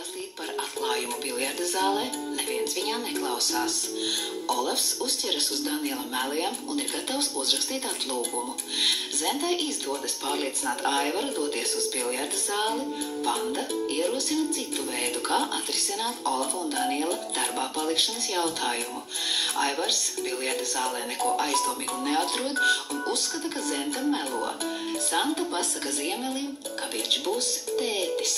pastāstīt par atklājumu biljarda zālē, neviens viņā neklausās. Olafs uzķeras uz Daniela meliem un ir gatavs uzrakstīt atlūgumu. Zentai izdodas pārliecināt Aivaru doties uz biljarda zāli. Vanda ierosina citu veidu, kā atrisināt Olafa un Daniela darbā palikšanas jautājumu. Aivars biljarda zālē neko aizdomīgu neatrod un uzskata, ka Zenta melo. Santa pasaka Ziemelim, ka viņš būs tētis.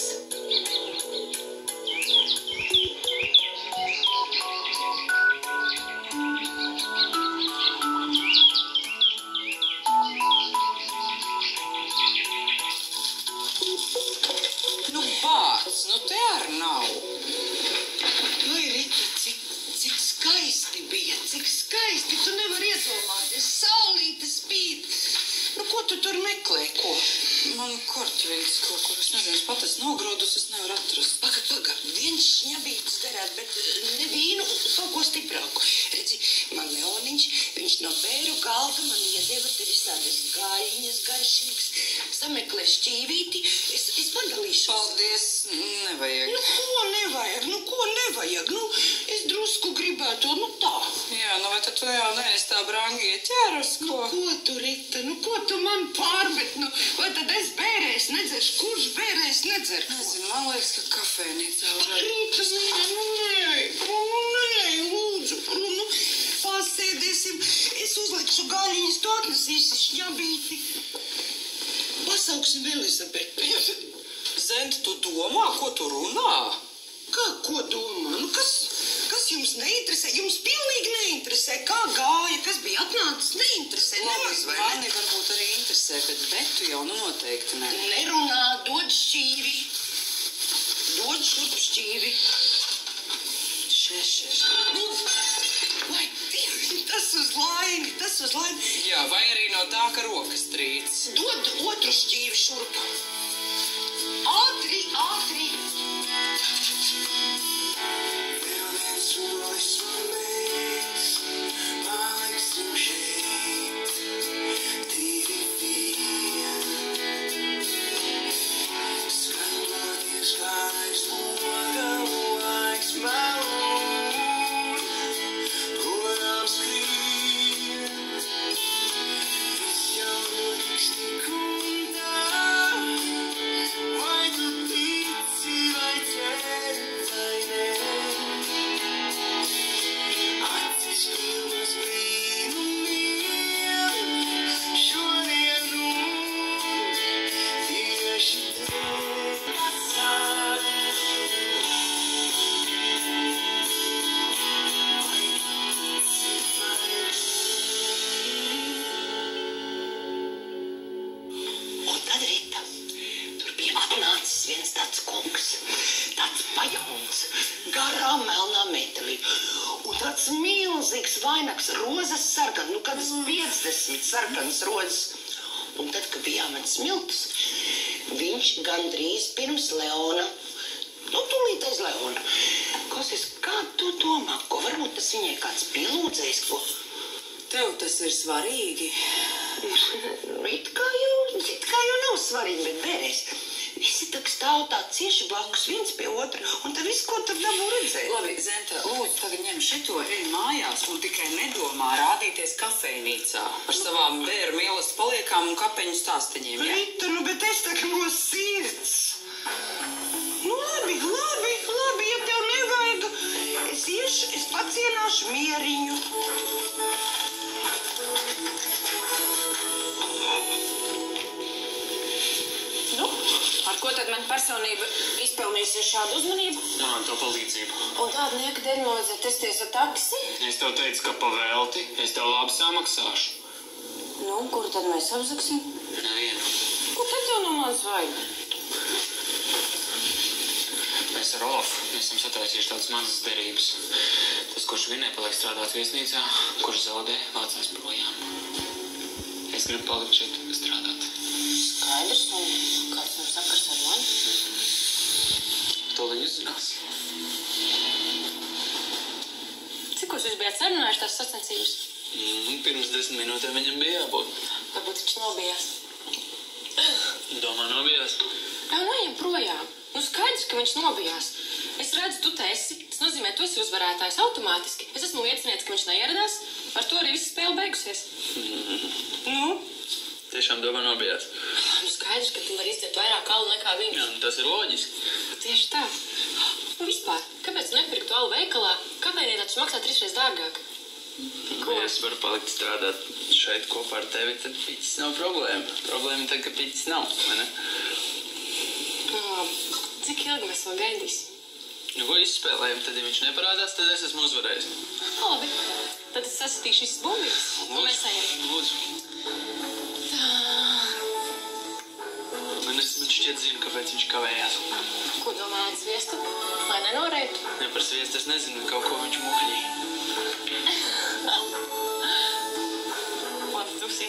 Te ar nav. Vai, Rita, cik skaisti bija, cik skaisti. Tu nevar iedomāties, saulīte spīd. Nu, ko tu tur meklē, ko? Man korķveidis kaut kur, es nezinu, es pat esmu nogrodus, es nevaru atrast. Paga, viens šņabītis derētu, bet ne vīnu, kaut ko stiprāku. Redzi, man Leoniņš, viņš no bēru galda man iedeva te visādas gaļiņas garšīgas. Sameklē šķīvīti, es padalīšos. Paldies, nevajag. Nu, ko nevajag? Nu, es drusku gribētu, nu tā. Jā, nu vai tad tu jau neesi tā brangi ieķērus, ko? Nu, ko tu, Rita, nu, ko tu man pārmet, nu, vai tad es bērēs nedzeršu, kurš bērēs nedzer? Nezinu, man liekas, ka kafēnīcā var. Rita, nē, lūdzu, nu, pasēdēsim, es uzlikšu gaļiņas, tu atnesīsi šņabīti. Pasauksim Elizabeti. Zenta, tu domā, ko tu runā? Kā, ko domā? Nu, kas jums neinteresē? Jums pilnīgi neinteresē. Kā gāja, kas bija atnācis, neinteresē. Nemaz vai ne? Mani varbūt arī interesē, bet Betu jau nu noteikti ne. Nerunā, dod šķīvi. Dod šurp šķīvi. Šeš. Nu, vai tas uz laimi. Jā, vai arī no tā, ka rokas trīc. Dod otru šķīvi šurp. Ātri. Viens tāds kungs, tāds pajauns, garā melnā metelī, un tāds milzīgs vainags, rozes sarkan, nu kādas 50 sarkanas rozes. Un tad, kad bija jāmet smiltus, viņš gandrīz pirms Leona, nu tūlīt aiz Leona. Klausies, kā tu domā, ko varbūt tas viņai kāds pielūdzējis, ko? Tev tas ir svarīgi. It kā jau nav svarīgi, bet bērēs. Visi tak stāv tā cieši blakus viens pie otra, un tad viss, ko tur dabū redzēt. Labi, Zenta, lūdzu, tagad ņem šito, ej mājās un tikai nedomā rādīties kafejnīcā par savām bēru mīlestību paliekām un kapeņu stāsteņiem, ja? Rita, nu, bet es tak no sirds. Nu, labi, ja tev nevajag, es iešu, es pacienāšu mieriņu. Nu? Ar ko tad man personība izpelnījusies šādu uzmanību? Jā, to palīdzību. Un tādu nieka dēļ man vajadzētu testies ar taksi? Es tev teicu, ka pavēlti, es tev labi samaksāšu. Nu, kuru tad mēs apzaksim? Nevienu. Ko tad tev no manis vajag? Mēs ar Olafu esam sataisījuši tādas mazas derības. Tas, kurš vinē, paliek strādāt viesnīcā, kurš zaudē, vācās projām. Es gribu palikt šeit strādāt. Skaidrs, un kāds mums sakars ar mani? To viņi uzzinās. Cikos jūs bijāt sarunājuši tās sacensības? Pirms 10 minūtēm viņam bija jābūt. Varbūt viņš nobijās. Domā, nobijās? Jā, projām. Nu skaidrs, ka viņš nobijās. Es redzu, tu te esi. Tas nozīmē, tu esi uzvarētājs automātiski. Es esmu liecinieks, ka viņš neieradās. Ar to arī visa spēle beigusies. Nu? Tiešām domā nobijās. Nu skaidrs, ka tu vari izdziet vairāk kalu nekā viņš. Jā, tas ir loģiski. Tieši tā. Nu vispār, kāpēc nepirktu alu veikalā? Kāpēc tas maksā 3 reizes dārgāk? Ko? Ja es varu palikt strādāt šeit kopā ar tevi, tad piķis nav problēma. Problēma tad, ka piķis nav, vai ne? Cik ilgi mēs vēl gaidīsim? Nu, ko izspēlējam, tad, ja viņš neparādās, tad es esmu uzvarējis. Labi, tad es sasatīšu šis bumbības, un mēs ejam. Lūdzu. Man šķiet zinu, kāpēc viņš kavējās. Ko domājat sviestu? Lai nenoreitu? Ne par sviestu es nezinu, kaut ko viņš muhļīja. Lūdzu, tusi.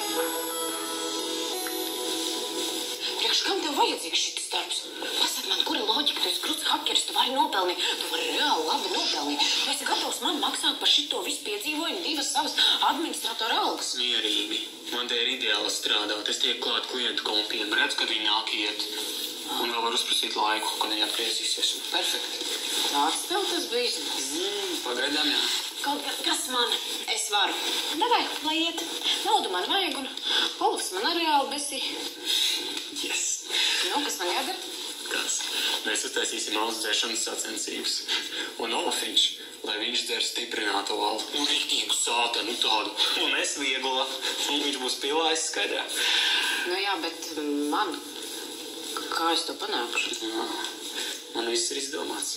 Priekš kam tev vajadzīgs šitas darbs? Pasaka man, kura loģika? Tu esi kruts hakeris, tu vari nopelnīt. Tu vari reāli labi nopelnīt. Tu esi gatavs man maksāt par šito visu piedzīvojumu 2 savas administratora algas. Mierīgi. Man te ir ideāli strādāt. Es tiek klāt klientu kompiem. Redz, kad viņi nāk iet. Un vēl var uzprasīt laiku, kad viņi atgriezīsies. Perfekti. Tāds tev tas biznes. Pagaidām, jā. Kaut kas man, es varu. Davai, lai iet. Naudu man vajag un Olafs man arī reāli besī. Yes. Nu, kas man jādara? Kas? Mēs uztaisīsim alus dzeršanas sacensības. Un Olafiņš, lai viņš dzer stiprinātu alu. Un rītīgu sātanu tādu. Un es viegla. Un viņš būs pilājis skaidrā. Nu jā, bet man, kā es to panākšu? Jā. Man viss ir izdomāts.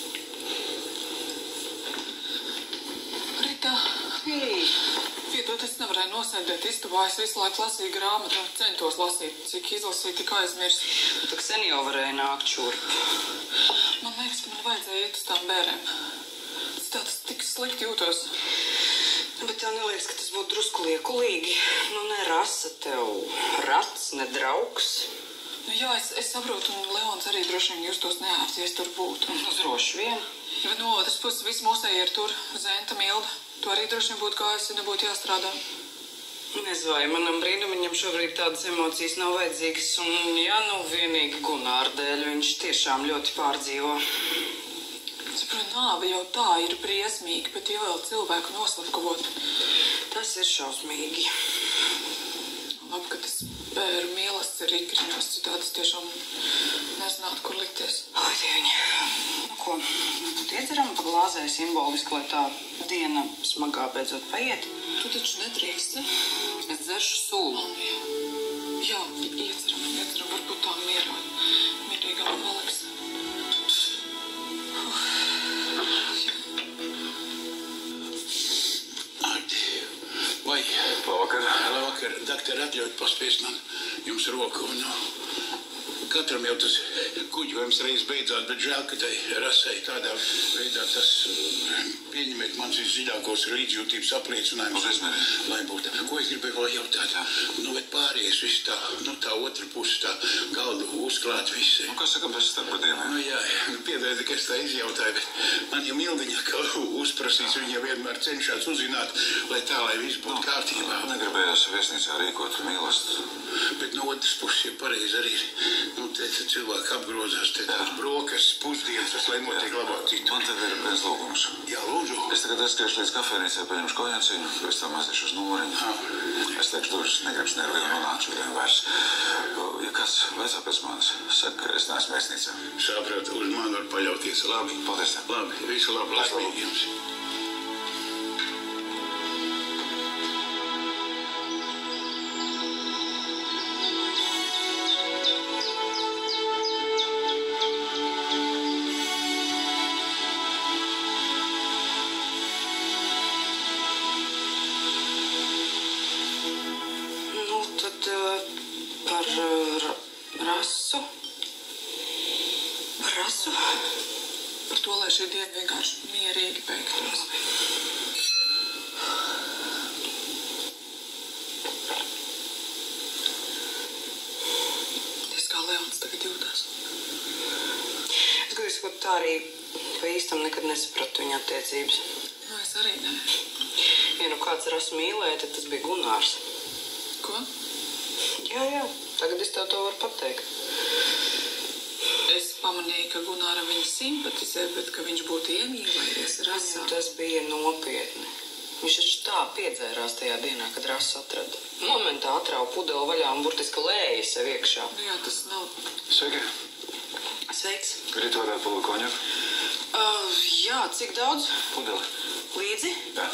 Rita, piedod, es nevarēju nosēdēt istabā. Es visu laiku lasīju grāmatu un centos lasīt. Cik izlasīju, tik aizmirst. Tak sen jau varēja nākt šurp. Man liekas, ka man vajadzēja iet uz tām bērēm. Tas tik slikti jūtos. Bet tev neliekas, ka tas būtu drusku liekulīgi. Nu, ne rasa tev rats, ne draugs. Nu jā, es saprotu, un Leons arī droši vien justos neērti, ja es tur būtu. Droši vien. Bet no otras puses, visi mūsēji ir tur. Zenta, Milda. Tu arī droši vien būtu gājis, ja nebūtu jāstrādā. Nezinu, vai manam brīnumiņam šobrīd tādas emocijas nav vajadzīgas. Un ja nu vienīgi Gunāra dēļ viņš tiešām ļoti pārdzīvo. Saprotu, nāve jau tā ir briesmīga, bet jau vēl cilvēku noslapkavot. Tas ir šausmīgi. Labi, ka tas bēru mīlestība ir ikriņos, citādi es tiešām nezinātu, kur likties. Ai, dieviņ. Nu ko, tad iedzeram pa glāzē simboliski, lai tā diena smagā beidzot paiet. Tu taču nedrīkst, ne? Es dzeršu sulu. Jā, iedzeram, varbūt tā mierīgām paliks. Vai, labvakar, doktor, atļaut paspiest man jums roku. Katram jau tas kuģojums reiz beidzās, bet žēl, ka tai rasai tādā veidā tas pieņemiet mans visdziļākos līdzjūtības apliecinājumus, lai būtu. Ko es gribēju vēl jautāt? Nu, bet pārējais viss tā, nu tā otra puse tā galdu uzklāt visi. Nu, kas saka bez starpdienām? Nu jā, piedodiet, ka es tā izjautāju, bet man jau Mildiņa, ka uzprasīs, viņa vienmēr cenšas uzzināt, lai viss būtu kārtībā. Negribējās viesnīcā rīkot mīlestību. Bet no otras puses, ja pareizi arī ir, nu, te cilvēki apgrozās, te tās brokas, pusdienas, tas, lai notiek labāk citu. Man tev ir viens lūgums. Jā, lūdzu. Es tagad aizskriešu līdz kafejnīcai, paņemšu kojanciņu, pēc tam aiziešu uz numuriņu. Es teikšu, durvis negribas nervīgi runāt šodien vairs. Ja kas vecā pēc manis, saka, ka es neesmu viesnīcā. Sapratu, uz mani var paļauties. Labi. Paldies. Labi, visu labi, laimīgi jums. Par to, lai šī diena vienkārši mierīgi beigtos. Es kā Leons tagad jūtās. Es gribu sakot, tā arī pa īstam nekad nesapratu viņa attiecības. Nu, es arī ne. Ja nu kāds rasu mīlēja, tad tas bija Gunārs. Ko? Jā, tagad es tev to varu pateikt. Es pamanīju, ka Gunāra viņu simpatizē, bet ka viņš būtu iemīlējies Rasā. Tas bija nopietni. Viņš taču tā piedzērās tajā dienā, kad Rasu atrada. Momentā atrauja pudeli vaļā un burtiski lēja sev iekšā. Jā, tas nav. Sveiki. Sveiks. Rīt varētu palūkt konjaku? Jā, cik daudz? Pudeli. Līdzi? Jā.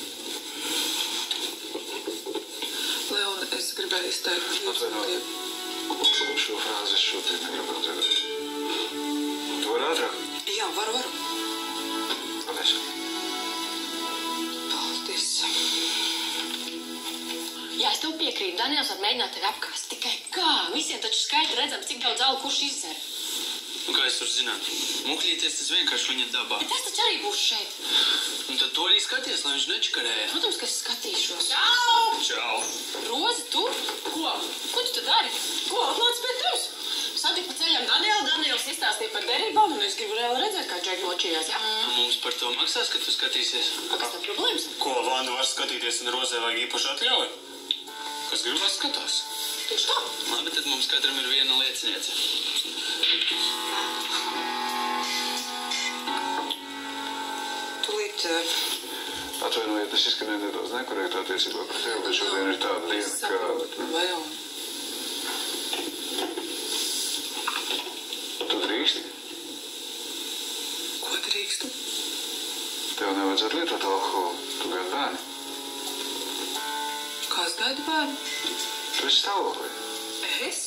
Leona, es gribēju izteikt. Atvainojiet. Šo frāzi es šobrīd negribu dzirdēt. Tu vari ātrāk? Jā, varu. Paldies. Paldies. Jā, es tev piekrītu. Daniels var mēģināt tevi apkāst. Tikai kā? Visiem taču skaidri redzam, cik daudz alu kurš izzer. Un kā es varu zināt? Mukļīties tas vienkārši viņa dabā. Bet es taču arī būšu šeit. Un tad to arī skaties, lai viņš nečakarēja. Protams, ka es skatīšos. Čau! Rozi, tu? Ko? Ko tu tad dari? Ko, atnāc pie tevis? Satik pa ceļam Daniels izstāstīja par derībām, un es gribu reāli redzēt, kā Džek močījās, jā? Mums par to maksās, ka tu skatīsies. Kas tev problēmas? Ko Vanda var skatīties un Rozē vajag īpaši atļauju? Kas gribas skatās? Tieši tā. Labi, tad mums katram ir viena lieciniece. Tūlīt, Atvainojiet, es izskanēju nedaudz nekorektu attiecībā par tevi, bet šodien ir tāda diena, ka... Leona. Tu drīksti? Ko drīkstu? Tev nevajadzētu lietot alkoholu. Tu gaidi bērnu. Kā es gaidu bērnu? Tu esi stāvoklī. Es?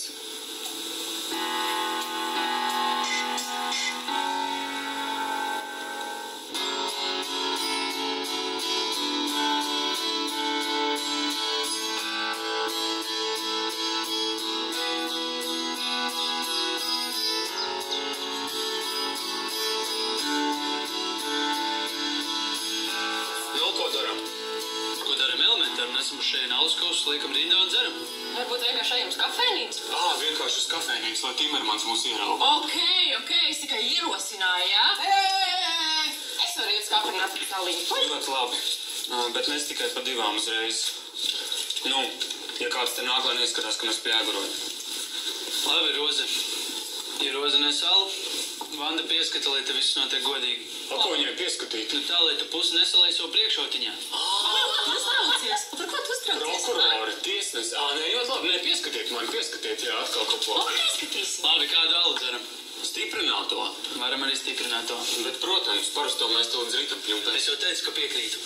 Liekam rindā un dzeram. Varbūt vienkārši ejam uz kafejnīcu? Vienkārši uz kafejnīcu, lai Timermans mūs ierauga. Ok, es tikai ierosināju, jā? Es varu iet uz kafejnīcu tālīņu. Ļoti labi, bet nes tikai pa divām uzreiz. Nu, ja kāds te nāk, lai neizskatās, ka mēs pļēgurojam. Labi, Roze. Ja Roze nesalu, Vanda pieskata, lai te viss notiek godīgi. Ko viņai pieskatīt? Nu tā, lai tu pusi nesalaiso priekšautiņā. Tu uztraucies? Par ko tu uztraucies? Prokurori, tiesnes. Nē, ļoti labi, pieskatiet man, jā, atkal kaut ko. Ko pieskatīsim? Labi, kādu alu dzeram? Stiprināto. Varam arī stiprināto. Bet, protams, parasto mēs to līdz rītam pļumpēs. Es jau teicu, ka piekrītu.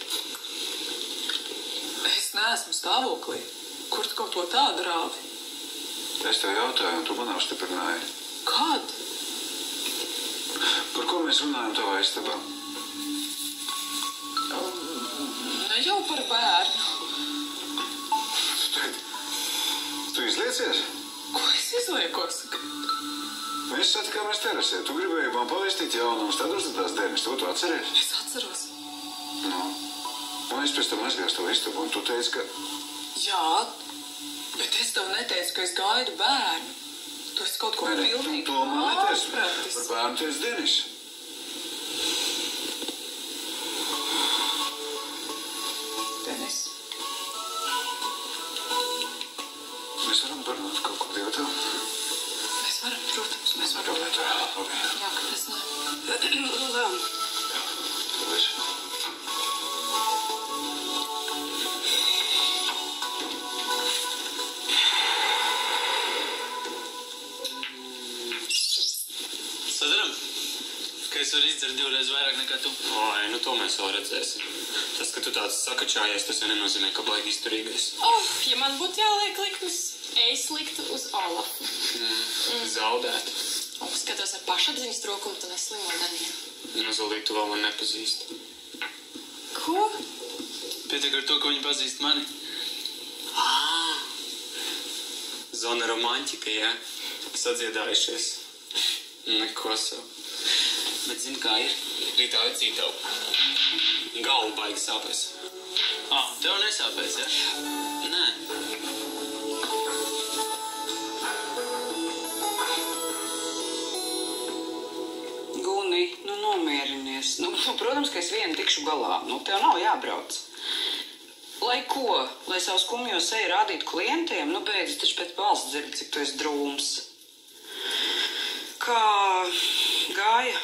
Es neesmu stāvoklī. Kur tu kaut ko tādu rāvi? Es tev jautāju, un tu man apstiprināji. Kad? Par ko mēs runājam tavā istabā? Ne jau par bērnu. Tu izliecies? Ko es izliekos? Mēs satikāmies terasē. Tu gribēji man pavēstīt jaunums, tad uzstādās dienas. To tu atceries? Es atceros. Nu. Un es pēc tam aizgāju to istabu, un tu teici, ka... Jā, bet es tev neteicu, ka es gaidu bērnu. Tu esi kaut ko pilnīgi to man neteici. ārpratis. Par bērnu teici Denis. Denis. Mēs varam parunāt kaut ko divatā? Mēs varam, protams, mēs varam. Labi. Jā, kāpēc ne? Paldies. Sadaram, ka es varu izdzert divreiz vairāk nekā tu. Nu to mēs vēl redzēsim. Tas, ka tu tāds sakačājies, tas jau nenozīmē, ka baigi izturīgais. Ja man būtu jāliek likmes, es liktu uz Olafu. Zaudēt. Skatos ar pašapziņas trūkumu, tu neslimo Danielu. Mazulīt tu vēl man nepazīst. Ko? Pietiek ar to, ka viņi pazīst mani. Zona romantika, jā? Sadziedājušies. Neko savu. Bet zini, kā ir? Rītā vecīt tev. Galva baigi sāpēs. Tev nesāpēs, ja? Nē. Guni, nomierinies. Protams, ka es vienu tikšu galā. Tev nav jābrauc. Lai ko? Lai savu skumjo seju rādītu klientiem? Beidz taču pēc balss dzird, cik tu esi drūms. Kā gāja?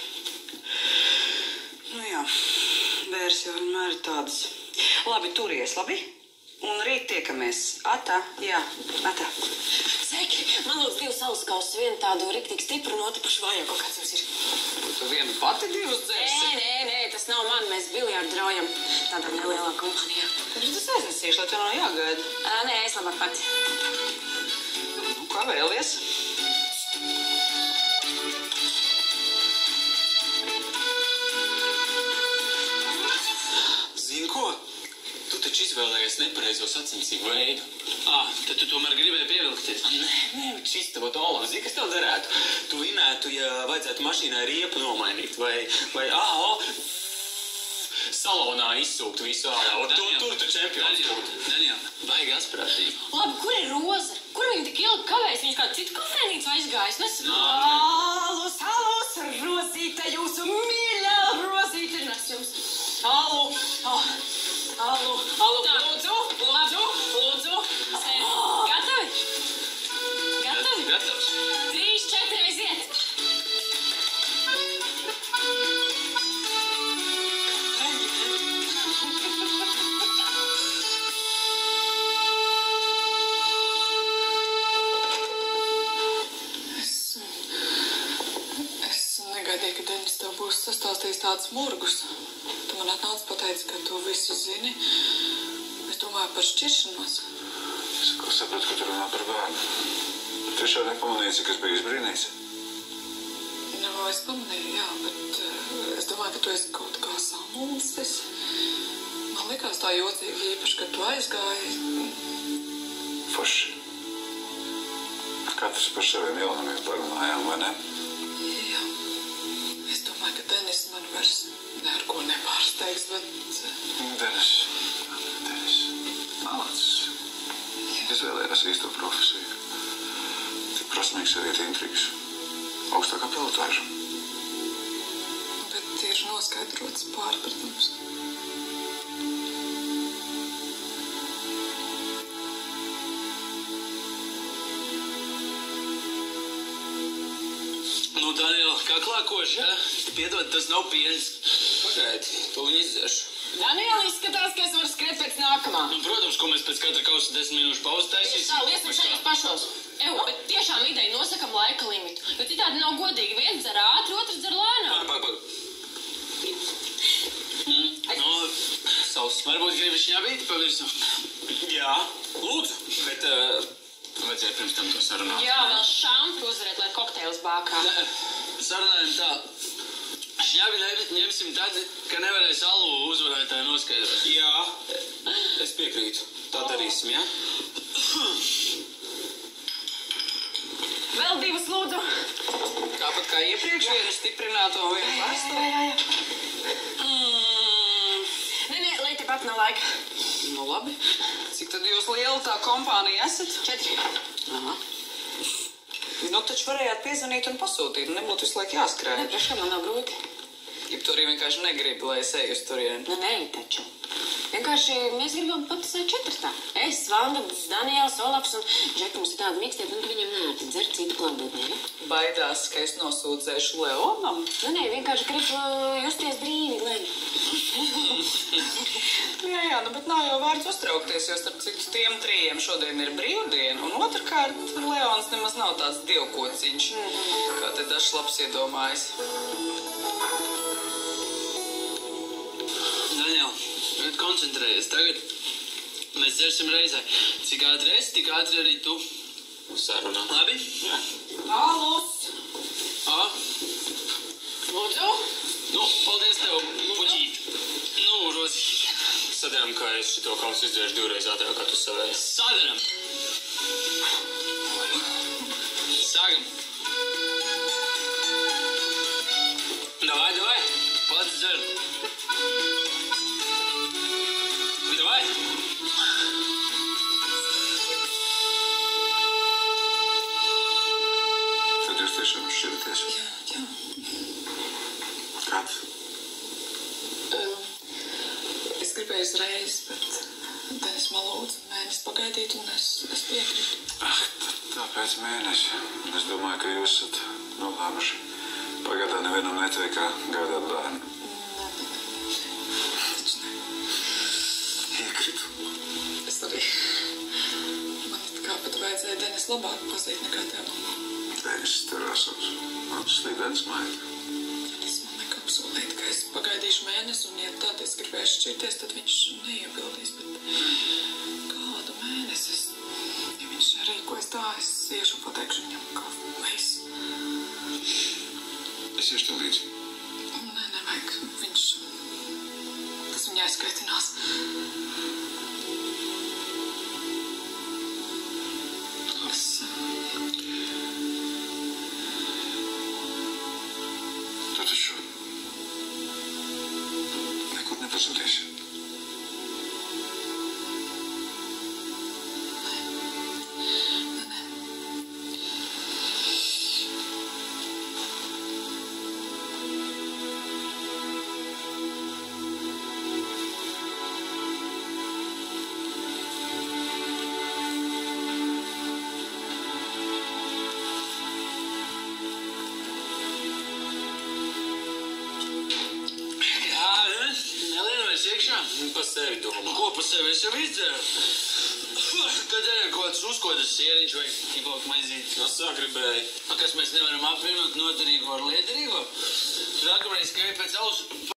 Nu jā, bērs jau vienmēr ir tādas. Labi, turies, labi? Un rīt tiekamies. Atā, jā, atā. Sveiki, man lūdzu 2 saules kausus, vienu tādu riktīgi stipru un otru pašu vājāko, kāds jums ir. Tu vienu pati 2 dzersi? Nē, tas nav man, mēs biljārdu draujam tādā nelielā kompānijā. Tad tas aiznesīšu, lai tev nav jāgaida. Nē, es labāk pati. Nu, kā vēlies? Zini ko? Tu taču izvēlējies nepareizo sacensību veidu. Tad tu tomēr gribēji pievilkties. Nē, bet šis tev Olam, zini, kas tev derētu? Tu vinētu, ja vajadzētu mašīnai riepu nomainīt, vai salonā izsūkt visu ārā. Tur tu čempions būtu. Daniel, baigi asprātība. Labi, kur ir Roza? Kur viņa tik ilgi kavējas? Viņš kādu citu kafēnīcu aizgājis? Alus, Rozīte, jūsu mīļā Rozīte, nes jums. Alu. Lūdzu. Gatavi? Gatavs. 3, 4 aiziet. Es negaidīju, ka Denis tev būs sastāstījis tādus murgus. Tu man atnāc pateici, ka tu visu zini. Es domāju par šķiršanos. Es sapratu, ka tu runā par bērnu. Tiešām nepamanīji, cik es biju izbrīnīts. Nu, es pamanīju, jā, bet es domāju, ka tu esi kaut kā samulsis. Man likās tā jocīgi īpaši, ka tu aizgāji. Forši. Katrs par saviem jaunumiem parunājām, vai ne? Jā. Es domāju, ka Denis man vairs ne ar ko nepārsteigs, bet... Denis. Malacis. Izvēlējās īsto profesiju. Tik prasmīgs arī intrigas. Augstākā pilotāža. Bet ir noskaidrots pārpratums. Nu, Daniel, kā klākoši, ja? Piedod, tas nav piens. Pagaidi, to viņi izdzeršu. Daniela izskatās, ka es varu skriet pēc nākamā. Nu, protams, ko mēs pēc katra kausa 10 minūšu pauzi taisīsim. Tieši tā, liesim šajos pašos. Bet tiešām ideja nosakam laika limitu, jo citādi nav godīgi. Viens dzer ātri, otrs dzer lēnām. Nu, savs. Varbūt gribi šņabīti pa virsu? Jā, lūdzu, bet vajadzēja pirms tam to sarunāt. Jā, vēl šampu uzvarēt, lai kokteils bākā. Sarunājam tā. Šņabi ņemsim tad, ka nevarēs alu uzvarētāju noskaidrot. Jā, es piekrītu. Tā darīsim, jā? Vēl 2 lūdzu. Tāpat kā iepriekš, vienu stiprināto un vienu parasto. Jā. Nē, lai tepat nav laika. Nu labi. Cik tad jūs liela tā kompānija esat? 4. Aha. Nu, taču varējāt piezvanīt un pasūtīt, un nebūtu visu laiku jāskrēja. Nē, priekšā man nav grūti. Ja tu arī vienkārši negribi, lai es eju uz turieni. Nē, taču. Vienkārši mēs gribam patusēt 4. Es, Vanda, Daniels, Olafs un Džeka mums ir tāda mīkstība, un ka viņam nērti dzer citu klātbūtnē, ja? Baidās, ka es nosūdzēšu Leonam? Nē, vienkārši gribu justies brīvi, Gleņa. Jā, nu, bet nav jau vārds uztraukties, jo starp citu tiem 3 šodien ir brīvdiena, un otrkārt Leons nemaz nav tāds dievkociņš, kā te dažs labs iedomājas. Daniel, koncentrējies. Tagad mēs dzersim reizē. Cik ātri es, tik ātri arī tu. Sarunā. Labi? Jā. Alus! Lūdzu! Nu, paldies tev, puķīt. Nu, Rozīt. Sadaram, ka es šito kausu izdzēšu 2 reizes ātrāk, kā tu savēji. Sadaram. Sākam. Davai. Pats dzer. Davai. Tad jūs tiešām šķiraties? Jā. Kad? Es gribēju uzreiz, bet Denis man lūdza mēnesi pagaidīt, un es piekrītu. Tāpēc mēnesi. Es domāju, ka jūs esat Nu, labi. Pagaidā nevienam neteik, kā gādāt bērnu. Taču ne. Iekritu. Es arī. Man it kā pat vajadzēja Denis labāk pazīt nekā tev. Denis terasams. Man slīdens maita. Denis man nekā apsolīt, ka es pagaidīšu mēnesi, un ja tad es gribēšu šķirties, tad viņš neiebildīs, bet kādu mēnesi es... Ja viņš rīkojas tā, es iešu un pateikšu viņam, ka viss. Es iešu tev līdzi. Nē, nevajag. Viņš... Tas viņa aizskaitinās. Es... Tu taču nekur nepazudīsi. Pa sevi domā. Ko pa sevi? Es jau izdzēru. Kad ir kaut kāds uzkodas sieriņš vai kaut maizīt. Es sagribēju. Kas mēs nevaram apvienot noderīgo ar liederīgo? Nākamreiz, ka ir pēc alus